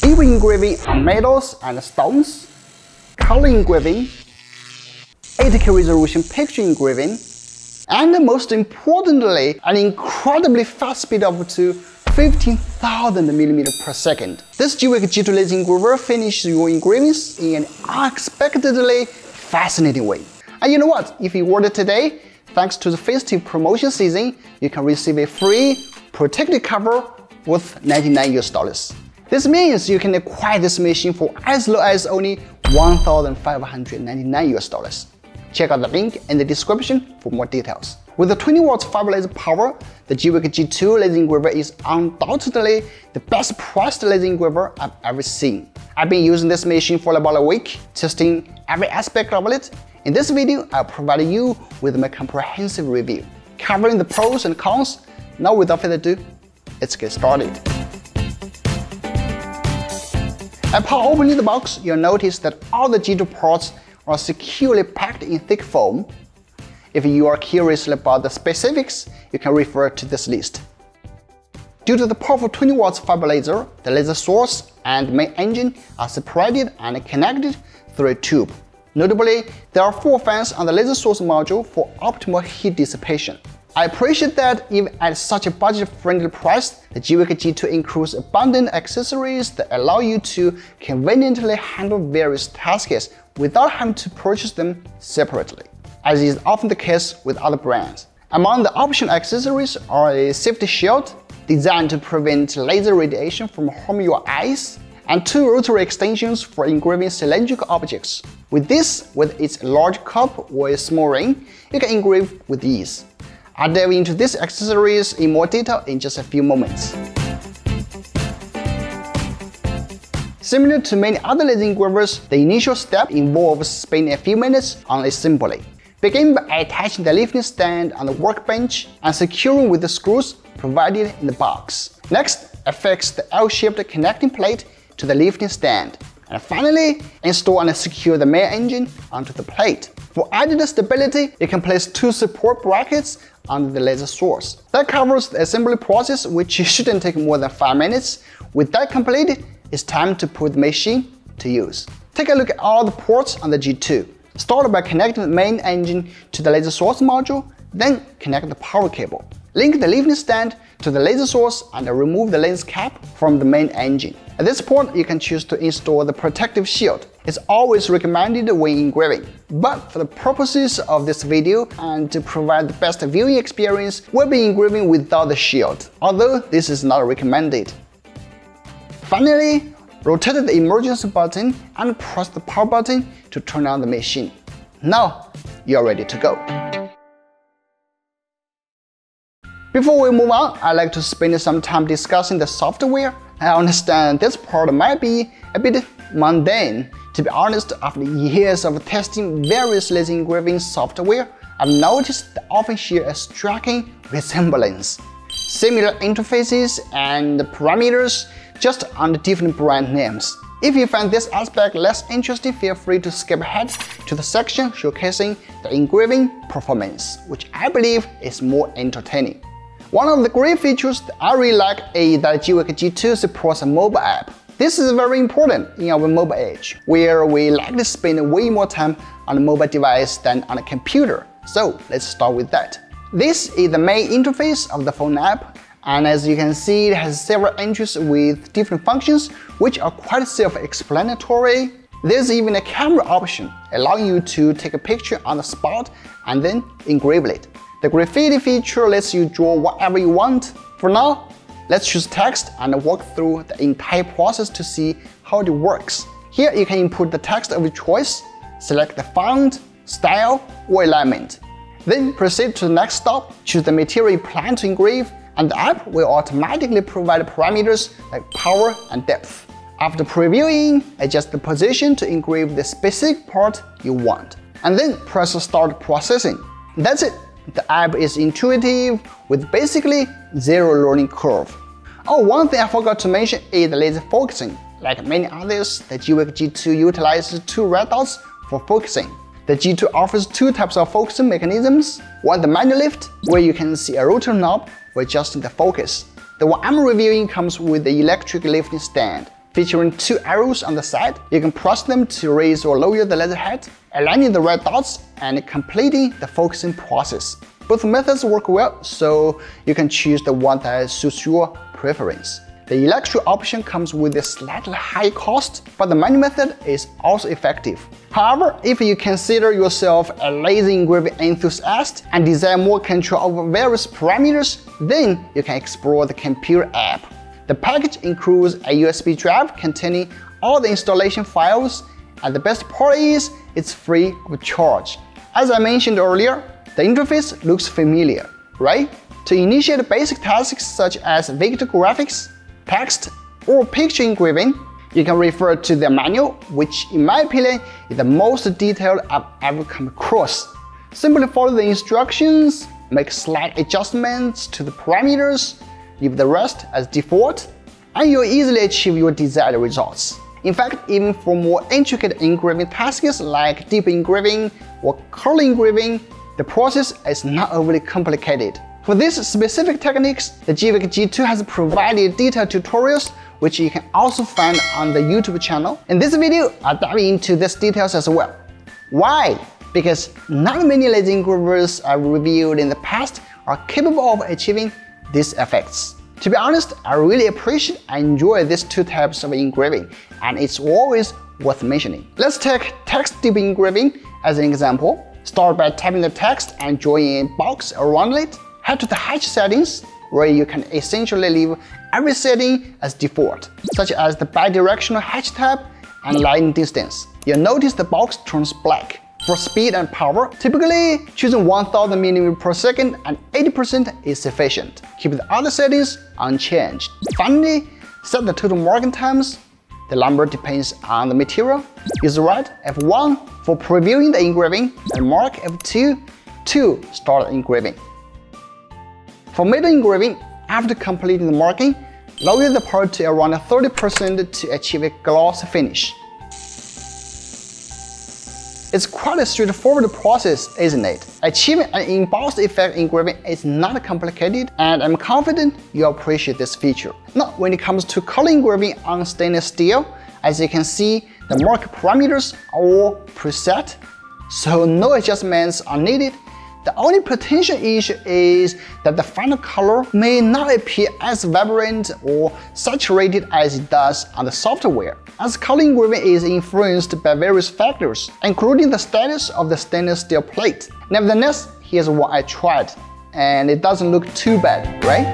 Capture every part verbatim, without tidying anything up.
shape engraving on metals and stones, color engraving, eight K resolution picture engraving, and most importantly, an incredibly fast speed of up to fifteen thousand millimeters per second. This Gweike G two laser engraver finishes your engravings in an unexpectedly fascinating way. And you know what? If you order today, thanks to the festive promotion season, you can receive a free protected cover worth ninety-nine U S dollars. This means you can acquire this machine for as low as only one thousand five hundred ninety-nine U S dollars. Check out the link in the description for more details. With the twenty watts fiber laser power, the Gweike G two laser engraver is undoubtedly the best priced laser engraver I've ever seen. I've been using this machine for about a week, testing every aspect of it. In this video, I'll provide you with my comprehensive review, covering the pros and cons. Now without further ado, let's get started. Upon opening the box, you'll notice that all the G two ports are securely packed in thick foam. If you are curious about the specifics, you can refer to this list. Due to the powerful twenty watts fiber laser, the laser source and main engine are separated and connected through a tube. Notably, there are four fans on the laser source module for optimal heat dissipation. I appreciate that even at such a budget-friendly price, the Gweike G two includes abundant accessories that allow you to conveniently handle various tasks without having to purchase them separately, as is often the case with other brands. Among the optional accessories are a safety shield designed to prevent laser radiation from harming your eyes, and two rotary extensions for engraving cylindrical objects. With this, with its large cup or a small ring, you can engrave with ease. I'll dive into these accessories in more detail in just a few moments. Similar to many other laser engravers, the initial step involves spending a few minutes on assembly. Begin by attaching the lifting stand on the workbench and securing with the screws provided in the box. Next, affix the L-shaped connecting plate to the lifting stand. And finally, install and secure the main engine onto the plate. For added stability, you can place two support brackets under the laser source. That covers the assembly process, which shouldn't take more than five minutes. With that completed, it's time to put the machine to use. Take a look at all the ports on the G two. Start by connecting the main engine to the laser source module, then connect the power cable. Link the lifting stand to the laser source and remove the lens cap from the main engine. At this point, you can choose to install the protective shield. It's always recommended when engraving, but for the purposes of this video and to provide the best viewing experience, we'll be engraving without the shield, although this is not recommended. Finally, rotate the emergency button and press the power button to turn on the machine. Now, you're ready to go. Before we move on, I'd like to spend some time discussing the software. I understand this part might be a bit mundane. To be honest, after years of testing various laser engraving software, I've noticed they often share a striking resemblance. Similar interfaces and parameters, just under different brand names. If you find this aspect less interesting, feel free to skip ahead to the section showcasing the engraving performance, which I believe is more entertaining. One of the great features that I really like is that Gweike G two supports a mobile app. This is very important in our mobile age, where we like to spend way more time on a mobile device than on a computer. So let's start with that. This is the main interface of the phone app, and as you can see, it has several entries with different functions, which are quite self-explanatory. There's even a camera option, allowing you to take a picture on the spot and then engrave it. The graffiti feature lets you draw whatever you want. For now, let's choose text and walk through the entire process to see how it works. Here you can input the text of your choice, select the font, style, or alignment. Then proceed to the next stop, choose the material you plan to engrave, and the app will automatically provide parameters like power and depth. After previewing, adjust the position to engrave the specific part you want, and then press Start Processing. That's it. The app is intuitive with basically zero learning curve. Oh, one thing I forgot to mention is the laser focusing. Like many others, the Gweike G two utilizes two red dots for focusing. The G two offers two types of focusing mechanisms. One, the manual lift, where you can see a rotary knob for adjusting the focus. The one I'm reviewing comes with the electric lifting stand. featuring two arrows on the side. You can press them to raise or lower the leather head, aligning the red dots and completing the focusing process. Both methods work well, so you can choose the one that suits your preference. The electric option comes with a slightly high cost, but the manual method is also effective. However, if you consider yourself a laser engraving enthusiast and desire more control over various parameters, then you can explore the computer app. The package includes a U S B drive containing all the installation files, and the best part is it's free of charge. As I mentioned earlier, the interface looks familiar, right? To initiate basic tasks such as vector graphics, text, or picture engraving, you can refer to the manual, which in my opinion is the most detailed I've ever come across. Simply follow the instructions, make slight adjustments to the parameters, leave the rest as default, and you'll easily achieve your desired results. In fact, even for more intricate engraving tasks like deep engraving or color engraving, the process is not overly complicated. For these specific techniques, the Gweike G two has provided detailed tutorials, which you can also find on the YouTube channel. In this video, I'll dive into these details as well. Why? Because not many laser engravers I've reviewed in the past are capable of achieving these effects. To be honest, I really appreciate and enjoy these two types of engraving, and it's always worth mentioning. Let's take text deep engraving as an example. Start by tapping the text and drawing a box around it. Head to the hatch settings, where you can essentially leave every setting as default, such as the bidirectional hatch tab and line distance. You'll notice the box turns black. For speed and power, typically choosing one thousand millimeters per second and eighty percent is sufficient. Keep the other settings unchanged. Finally, set the total marking times. The number depends on the material. Use right F one for previewing the engraving and mark F two to start engraving. For metal engraving, after completing the marking, lower the part to around thirty percent to achieve a gloss finish. It's quite a straightforward process, isn't it? Achieving an embossed effect engraving is not complicated, and I'm confident you'll appreciate this feature. Now, when it comes to color engraving on stainless steel, as you can see, the mark parameters are all preset, so no adjustments are needed. The only potential issue is that the final color may not appear as vibrant or saturated as it does on the software, as color engraving is influenced by various factors, including the status of the stainless steel plate. Nevertheless, here's one I tried, and it doesn't look too bad, right?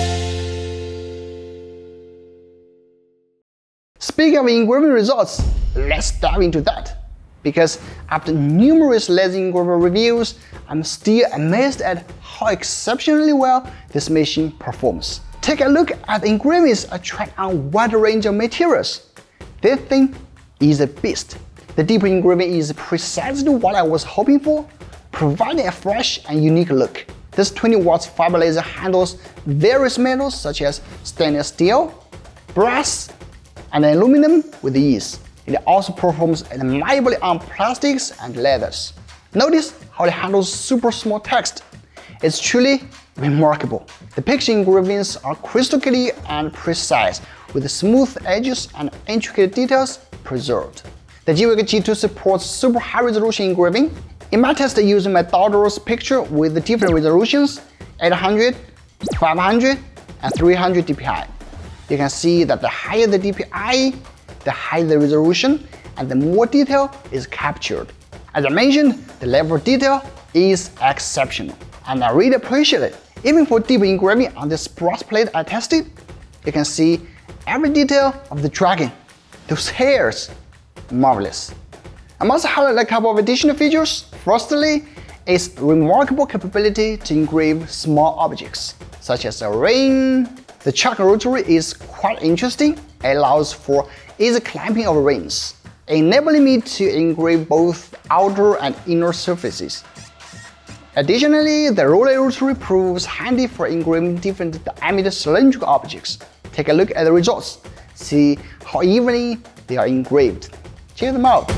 Speaking of engraving results, let's dive into that. Because after numerous laser engraver reviews, I'm still amazed at how exceptionally well this machine performs. Take a look at the engravings I tried on a wide range of materials. This thing is a beast. The deep engraving is precisely what I was hoping for, providing a fresh and unique look. This twenty watts fiber laser handles various metals such as stainless steel, brass, and aluminum with ease. It also performs admirably on plastics and leathers. Notice how it handles super small text. It's truly remarkable. The picture engravings are crystal clear and precise, with smooth edges and intricate details preserved. The Gweike G two supports super high resolution engraving. In my test using my daughter's picture with the different resolutions, eight hundred, five hundred, and three hundred D P I. You can see that the higher the D P I, the higher the resolution, and the more detail is captured. As I mentioned, the level of detail is exceptional, and I really appreciate it. Even for deep engraving on this brass plate I tested, you can see every detail of the dragon. Those hairs, marvelous. I must highlight a couple of additional features. Firstly, its remarkable capability to engrave small objects, such as a ring. The chuck rotary is quite interesting. It allows for easy clamping of rings, enabling me to engrave both outer and inner surfaces. Additionally, the roller rotary proves handy for engraving different diameter cylindrical objects. Take a look at the results. See how evenly they are engraved. Check them out.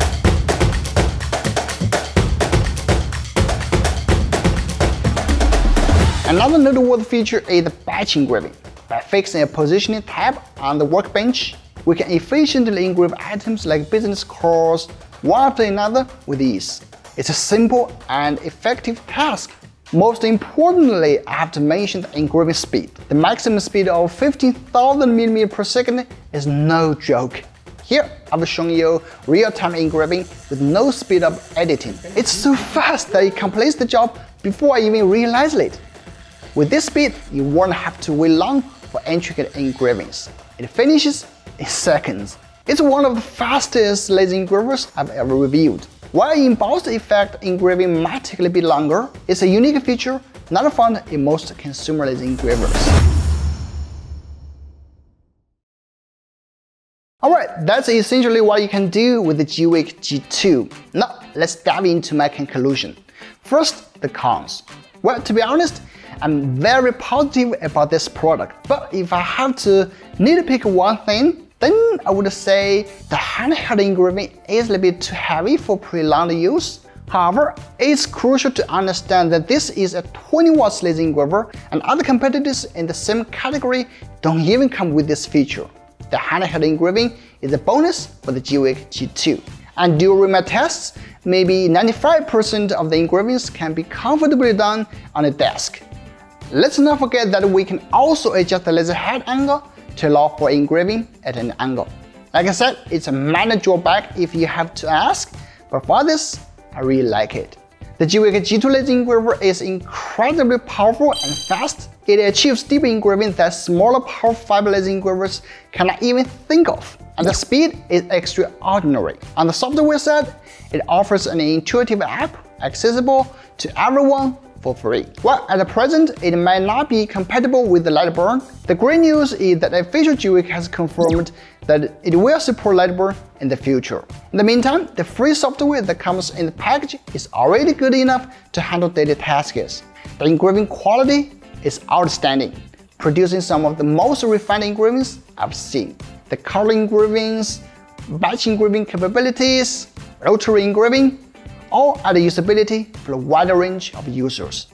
Another noteworthy feature is the batch engraving. By fixing a positioning tab on the workbench, we can efficiently engrave items like business cards one after another with ease. It's a simple and effective task. Most importantly, I have to mention the engraving speed. The maximum speed of fifteen thousand millimeters per second is no joke. Here, I've shown you real-time engraving with no speed up editing. It's so fast that it completes the job before I even realize it. With this speed, you won't have to wait long for intricate engravings. It finishes in seconds. It's one of the fastest laser engravers I've ever reviewed. While embossed effect engraving might take a bit longer, it's a unique feature not found in most consumer laser engravers. Alright, that's essentially what you can do with the Gweike G two. Now, let's dive into my conclusion. First, the cons. Well, to be honest, I'm very positive about this product, but if I have to nitpick one thing, then I would say the handheld engraving is a little bit too heavy for prolonged use. However, it's crucial to understand that this is a twenty watts laser engraver, and other competitors in the same category don't even come with this feature. The handheld engraving is a bonus for the Gweike G two. And during my tests, maybe ninety-five percent of the engravings can be comfortably done on a desk. Let's not forget that we can also adjust the laser head angle to allow for engraving at an angle. Like I said, it's a minor drawback if you have to ask, but for this, I really like it. The Gweike G two laser engraver is incredibly powerful and fast. It achieves deep engraving that smaller powerful fiber laser engravers cannot even think of. And the speed is extraordinary. On the software side, it offers an intuitive app accessible to everyone for free. Well, at the present, it might not be compatible with the Lightburn. The great news is that official Gweike has confirmed that it will support Lightburn in the future. In the meantime, the free software that comes in the package is already good enough to handle daily tasks. The engraving quality is outstanding, producing some of the most refined engravings I've seen. The color engravings, batch engraving capabilities, rotary engraving, all add usability for a wider range of users.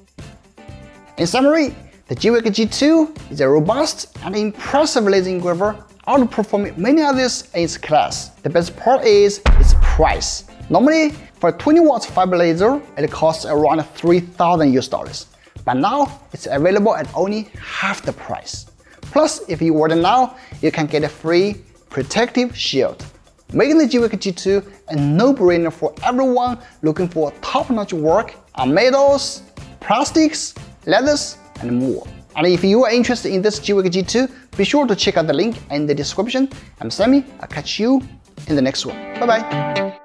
In summary, the Gweike G two is a robust and impressive laser engraver, outperforming many others in its class. The best part is its price. Normally, for a twenty watts fiber laser, it costs around three thousand U S dollars. But now, it's available at only half the price. Plus, if you order now, you can get a free protective shield, making the Gweike G two a no-brainer for everyone looking for top-notch work on metals, plastics, leathers, and more. And if you are interested in this Gweike G two, be sure to check out the link in the description. I'm Sami, I'll catch you in the next one. Bye bye.